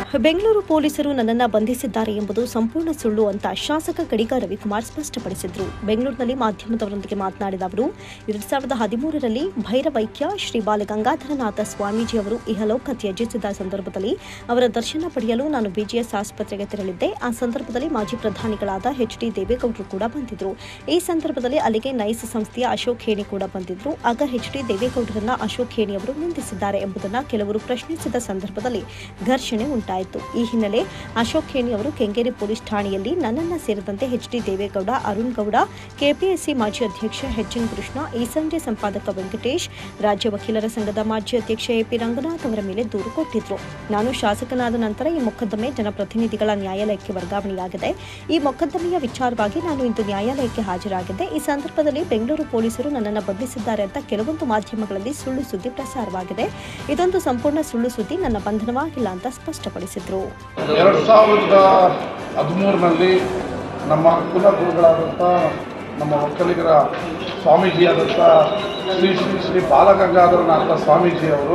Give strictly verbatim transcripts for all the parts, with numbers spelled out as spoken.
ಬೆಂಗಳೂರು ಪೊಲೀಸರು ನನ್ನನ್ನು ಬಂಧಿಸಿದ್ದಾರೆ ಎಂಬುದು ಸಂಪೂರ್ಣ ಸುಳ್ಳು ಅಂತ ಶಾಸಕ ಕಡಿಗ ರವಿಕುಮಾರ್ ಸ್ಪಷ್ಟಪಡಿಸಿದರು. ಬೆಂಗಳೂರಿನಲ್ಲಿ ಮಾಧ್ಯಮದವರೊಂದಿಗೆ ಮಾತನಾಡಿದ ಅವರು, ಎರಡ್ ಸಾವಿರದ ಹದಿಮೂರರಲ್ಲಿ ಭೈರವೈಕ್ಯ ಶ್ರೀ ಬಾಲಗಂಗಾಧರನಾಥ ಸ್ವಾಮೀಜಿ ಅವರು ಇಹಲೋಕ ತ್ಯಜಿಸಿದ ಸಂದರ್ಭದಲ್ಲಿ ಅವರ ದರ್ಶನ ಪಡೆಯಲು ನಾನು ಬಿಜಿಎಸ್ ಆಸ್ಪತ್ರೆಗೆ ತೆರಳಿದ್ದೆ. ಆ ಸಂದರ್ಭದಲ್ಲಿ ಮಾಜಿ ಪ್ರಧಾನಿಗಳಾದ ಎಚ್ ಡಿ ದೇವೇಗೌಡರು ಕೂಡ ಬಂದಿದ್ದರು. ಈ ಸಂದರ್ಭದಲ್ಲಿ ಅಲ್ಲಿಗೆ ನೈಸ್ ಸಂಸ್ಥೆಯ ಅಶೋಕ್ ಖೇಣಿ ಕೂಡ ಬಂದಿದ್ದರು. ಆಗ ಎಚ್ ಡಿ ದೇವೇಗೌಡರನ್ನ ಅಶೋಕ್ ಖೇಣಿ ಅವರು ನಿಂದಿಸಿದ್ದಾರೆ ಎಂಬುದನ್ನು ಕೆಲವರು ಪ್ರಶ್ನಿಸಿದ ಸಂದರ್ಭದಲ್ಲಿ ಘರ್ಷಣೆ ಉಂಟಾಯಿತು. ಈ ಹಿನ್ನೆಲೆ ಅಶೋಕ್ ಖೇಣಿ ಅವರು ಕೆಂಗೇರಿ ಪೊಲೀಸ್ ಠಾಣೆಯಲ್ಲಿ ನನ್ನನ್ನ ಸೇರಿದಂತೆ H D Deve Gowda, Arun Gowda, KPSC ಮಾಜಿ ಅಧ್ಯಕ್ಷ ಎಚ್ ಎನ್ ಕೃಷ್ಣ, ಈ ಸಂಜೆ ಸಂಪಾದಕ ವೆಂಕಟೇಶ್, ರಾಜ್ಯ ವಕೀಲರ ಸಂಘದ ಮಾಜಿ ಅಧ್ಯಕ್ಷ ಎ ಪಿ ರಂಗನಾಥ್ ಅವರ ಮೇಲೆ ದೂರು ಕೊಟ್ಟಿದ್ರು. ನಾನು ಶಾಸಕನಾದ ನಂತರ ಈ ಮೊಕದ್ದಮೆ ಜನಪ್ರತಿನಿಧಿಗಳ ನ್ಯಾಯಾಲಯಕ್ಕೆ ವರ್ಗಾವಣೆಯಾಗಿದೆ. ಈ ಮೊಕದ್ದಮೆಯ ವಿಚಾರವಾಗಿ ನಾನು ಇಂದು ನ್ಯಾಯಾಲಯಕ್ಕೆ ಹಾಜರಾಗಿದ್ದೆ. ಈ ಸಂದರ್ಭದಲ್ಲಿ ಬೆಂಗಳೂರು ಪೊಲೀಸರು ನನ್ನನ್ನು ಬಂಧಿಸಿದ್ದಾರೆ ಅಂತ ಕೆಲವೊಂದು ಮಾಧ್ಯಮಗಳಲ್ಲಿ ಸುಳ್ಳು ಸುದ್ದಿ ಪ್ರಸಾರವಾಗಿದೆ. ಇದೊಂದು ಸಂಪೂರ್ಣ ಸುಳ್ಳು ಸುದ್ದಿ. ನನ್ನ ಬಂಧನವಾಗಿಲ್ಲ ಅಂತ ಸ್ಪಷ್ಟಪಡಿಸಿದರು. ಎರಡು ಸಾವಿರದ ಹದಿಮೂರರಲ್ಲಿ ನಮ್ಮ ಕುಲಗುರುಗಳಾದಂಥ ನಮ್ಮ ಒಕ್ಕಲಿಗರ ಸ್ವಾಮೀಜಿಯಾದಂಥ ಶ್ರೀ ಶ್ರೀ ಶ್ರೀ ಬಾಲಗಂಗಾಧರನಾಥ ಸ್ವಾಮೀಜಿಯವರು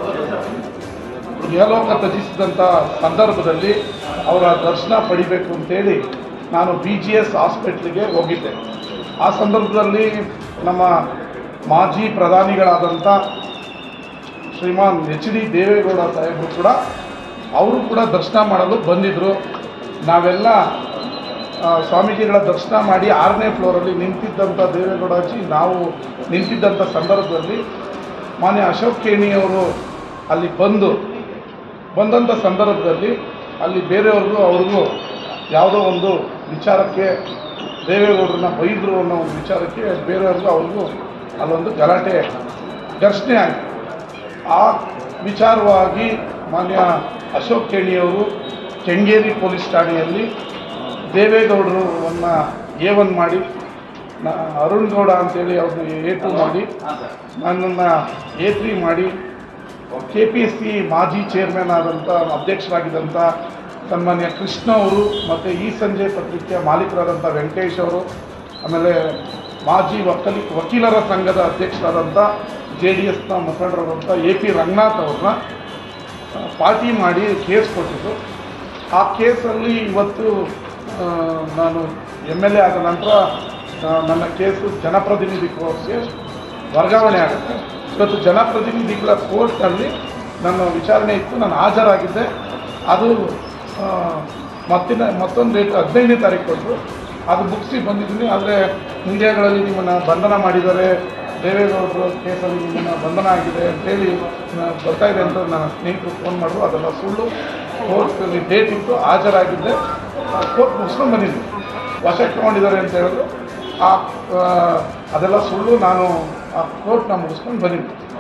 ಇಹಲೋಕ ತ್ಯಜಿಸಿದಂಥ ಸಂದರ್ಭದಲ್ಲಿ ಅವರ ದರ್ಶನ ಪಡಿಬೇಕು ಅಂತೇಳಿ ನಾನು ಬಿ ಜಿ ಎಸ್ ಹಾಸ್ಪಿಟ್ಲಿಗೆ ಹೋಗಿದ್ದೆ. ಆ ಸಂದರ್ಭದಲ್ಲಿ ನಮ್ಮ ಮಾಜಿ ಪ್ರಧಾನಿಗಳಾದಂಥ ಶ್ರೀಮಾನ್ ಎಚ್ ಡಿ ದೇವೇಗೌಡ ಸಾಹೇಬರು ಕೂಡ ಅವರು ಕೂಡ ದರ್ಶನ ಮಾಡಲು ಬಂದಿದ್ದರು. ನಾವೆಲ್ಲ ಸ್ವಾಮೀಜಿಗಳ ದರ್ಶನ ಮಾಡಿ ಆರನೇ ಫ್ಲೋರಲ್ಲಿ ನಿಂತಿದ್ದಂಥ ದೇವೇಗೌಡಾಜಿ ನಾವು ನಿಂತಿದ್ದಂಥ ಸಂದರ್ಭದಲ್ಲಿ ಮಾನ್ಯ ಅಶೋಕ್ ಖೇಣಿಯವರು ಅಲ್ಲಿ ಬಂದು ಬಂದಂಥ ಸಂದರ್ಭದಲ್ಲಿ ಅಲ್ಲಿ ಬೇರೆಯವ್ರಿಗೂ ಅವ್ರಿಗೂ ಯಾವುದೋ ಒಂದು ವಿಚಾರಕ್ಕೆ ದೇವೇಗೌಡರನ್ನ ಬೈದರು ಅನ್ನೋ ಒಂದು ವಿಚಾರಕ್ಕೆ ಬೇರೆಯವ್ರಿಗೂ ಅವ್ರಿಗೂ ಅಲ್ಲೊಂದು ಗಲಾಟೆ ಘರ್ಷಣೆ ಆಯಿತು. ಆ ವಿಚಾರವಾಗಿ ಮಾನ್ಯ ಅಶೋಕ್ ಖೇಣಿಯವರು ಕೆಂಗೇರಿ ಪೊಲೀಸ್ ಠಾಣೆಯಲ್ಲಿ ದೇವೇಗೌಡರನ್ನ ಎ ಒನ್ ಮಾಡಿ, ಅರುಣ್ ಗೌಡ ಅಂತೇಳಿ ಅವ್ರನ್ನ ಎ ಟು ಮಾಡಿ, ನನ್ನನ್ನು ಎ ತ್ರೀ ಮಾಡಿ, ಕೆ ಪಿ ಎಸ್ ಸಿ ಮಾಜಿ ಚೇರ್ಮನ್ ಆದಂಥ ಅಧ್ಯಕ್ಷರಾಗಿದ್ದಂಥ ಸನ್ಮಾನ್ಯ ಕೃಷ್ಣ ಅವರು ಮತ್ತು ಈ ಸಂಜೆ ಪತ್ರಿಕೆಯ ಮಾಲೀಕರಾದಂಥ ವೆಂಕಟೇಶ್ ಅವರು, ಆಮೇಲೆ ಮಾಜಿ ವಕೀಲ ವಕೀಲರ ಸಂಘದ ಅಧ್ಯಕ್ಷರಾದಂಥ ಜೆ ಡಿ ಎಸ್ನ ಮುಖಂಡರಾದಂಥ ಎ ಪಿ ರಂಗನಾಥ್ ಅವ್ರನ್ನ ಪಾರ್ಟಿ ಮಾಡಿ ಕೇಸ್ ಕೊಟ್ಟಿದ್ದು. ಆ ಕೇಸಲ್ಲಿ ಇವತ್ತು ನಾನು ಎಮ್ ಎಲ್ ಎ ಆದ ನಂತರ ನನ್ನ ಕೇಸು ಜನಪ್ರತಿನಿಧಿ ಕೋರ್ಟ್ಗೆ ವರ್ಗಾವಣೆ ಆಗುತ್ತೆ. ಇವತ್ತು ಜನಪ್ರತಿನಿಧಿಗಳ ಕೋರ್ಟ್ನಲ್ಲಿ ನನ್ನ ವಿಚಾರಣೆ ಇತ್ತು, ನಾನು ಹಾಜರಾಗಿದ್ದೆ. ಅದು ಮತ್ತಿನ ಮತ್ತೊಂದು ಡೇಟ್ ಹದಿನೈದನೇ ತಾರೀಕು ಕೊಟ್ಟರು, ಅದು ಮುಗಿಸಿ ಬಂದಿದ್ದೀನಿ. ಆದರೆ ಮೀಡಿಯಾಗಳಲ್ಲಿ ನಿಮ್ಮನ್ನು ಬಂಧನ ಮಾಡಿದ್ದಾರೆ, ದೇವೇಗೌಡರು ಕೇಸಲ್ಲಿ ನಿಮ್ಮನ್ನು ಬಂಧನ ಆಗಿದೆ ಅಂತೇಳಿ ಬರ್ತಾ ಇದೆ ಅಂತ ನನ್ನ ಸ್ನೇಹಿತರು ಫೋನ್ ಮಾಡಿದ್ರು. ಅದೆಲ್ಲ ಸುಳ್ಳು. ಕೋರ್ಟ್ನಲ್ಲಿ ಡೇಟ್ ಇತ್ತು, ಹಾಜರಾಗಿದ್ದೆ, ಕೋರ್ಟ್ ಮುಗಿಸ್ಕೊಂಡು ಬಂದಿದ್ದೆ. ವಶಕ್ಕೆ ತಗೊಂಡಿದ್ದಾರೆ ಅಂತ ಹೇಳಿದ್ರು. ಆ ಅದೆಲ್ಲ ಸುಳ್ಳು. ನಾನು ಆ ಕೋರ್ಟ್ನ ಮುಗಿಸ್ಕೊಂಡು ಬಂದಿದ್ದೆ.